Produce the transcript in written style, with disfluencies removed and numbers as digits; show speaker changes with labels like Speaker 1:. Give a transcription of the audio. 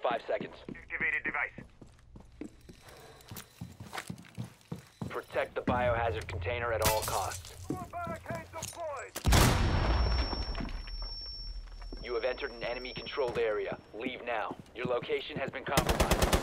Speaker 1: 5 seconds.
Speaker 2: Activated device.
Speaker 1: Protect the biohazard container at all costs.
Speaker 2: Barricade deployed.
Speaker 1: You have entered an enemy-controlled area. Leave now. Your location has been compromised.